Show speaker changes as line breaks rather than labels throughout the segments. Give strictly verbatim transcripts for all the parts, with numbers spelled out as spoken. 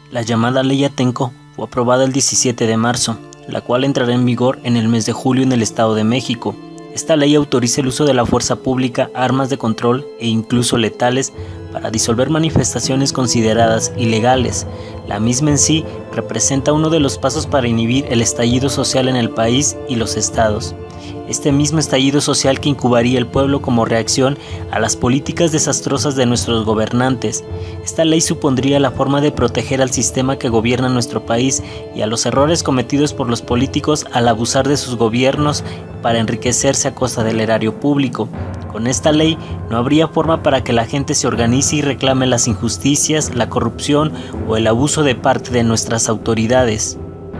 La llamada Ley Atenco fue aprobada el diecisiete de marzo, la cual entrará en vigor en el mes de julio en el Estado de México. Esta ley autoriza el uso de la fuerza pública, armas de control e incluso letales para disolver manifestaciones consideradas ilegales. La misma en sí representa uno de los pasos para inhibir el estallido social en el país y los estados. Este mismo estallido social que incubaría el pueblo como reacción a las políticas desastrosas de nuestros gobernantes. Esta ley supondría la forma de proteger al sistema que gobierna nuestro país y a los errores cometidos por los políticos al abusar de sus gobiernos para enriquecerse a costa del erario público. Con esta ley no habría forma para que la gente se organice y reclame las injusticias, la corrupción o el abuso de parte de nuestras autoridades.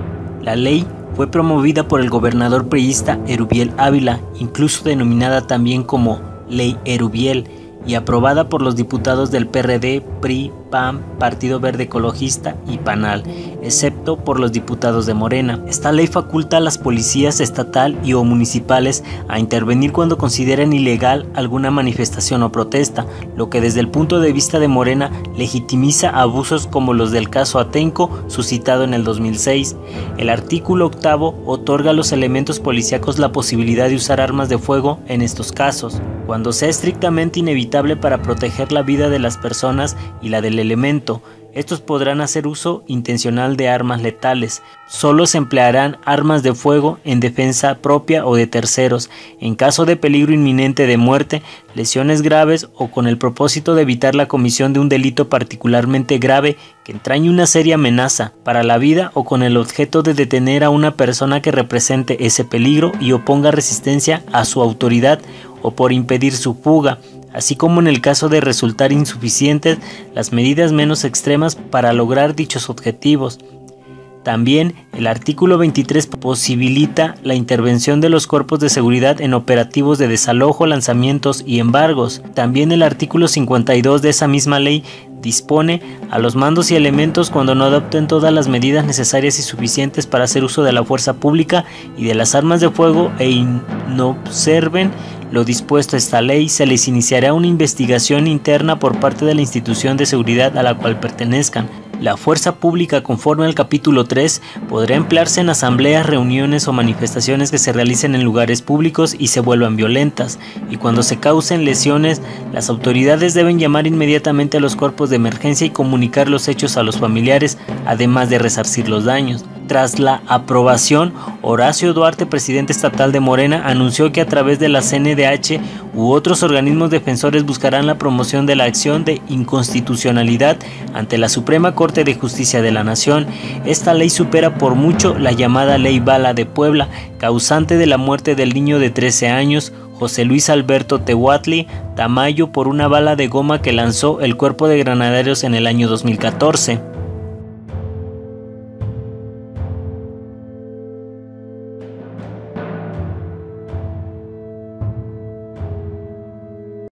La ley fue promovida por el gobernador priista Erubiel Ávila, incluso denominada también como Ley Erubiel, y aprobada por los diputados del P R D, P R I, P A N, Partido Verde Ecologista y P A N A L, excepto por los diputados de Morena. Esta ley faculta a las policías estatal y o municipales a intervenir cuando consideren ilegal alguna manifestación o protesta, lo que desde el punto de vista de Morena legitimiza abusos como los del caso Atenco suscitado en el dos mil seis. El artículo octavo otorga a los elementos policíacos la posibilidad de usar armas de fuego en estos casos, cuando sea estrictamente inevitable para proteger la vida de las personas y la del elemento. Estos podrán hacer uso intencional de armas letales. Solo se emplearán armas de fuego en defensa propia o de terceros, en caso de peligro inminente de muerte, lesiones graves o con el propósito de evitar la comisión de un delito particularmente grave que entrañe una seria amenaza para la vida o con el objeto de detener a una persona que represente ese peligro y oponga resistencia a su autoridad o por impedir su fuga, así como en el caso de resultar insuficientes las medidas menos extremas para lograr dichos objetivos. También el artículo veintitrés posibilita la intervención de los cuerpos de seguridad en operativos de desalojo, lanzamientos y embargos. También el artículo cincuenta y dos de esa misma ley dispone a los mandos y elementos cuando no adopten todas las medidas necesarias y suficientes para hacer uso de la fuerza pública y de las armas de fuego e no observen lo dispuesto a esta ley, se les iniciará una investigación interna por parte de la institución de seguridad a la cual pertenezcan. La fuerza pública, conforme al capítulo tres, podrá emplearse en asambleas, reuniones o manifestaciones que se realicen en lugares públicos y se vuelvan violentas, y cuando se causen lesiones, las autoridades deben llamar inmediatamente a los cuerpos de emergencia y comunicar los hechos a los familiares, además de resarcir los daños. Tras la aprobación, Horacio Duarte, presidente estatal de Morena, anunció que a través de la C N D H u otros organismos defensores buscarán la promoción de la acción de inconstitucionalidad ante la Suprema Corte de Justicia de la Nación. Esta ley supera por mucho la llamada Ley Bala de Puebla, causante de la muerte del niño de trece años, José Luis Alberto Tehuatli Tamayo, por una bala de goma que lanzó el Cuerpo de Granaderos en el año dos mil catorce.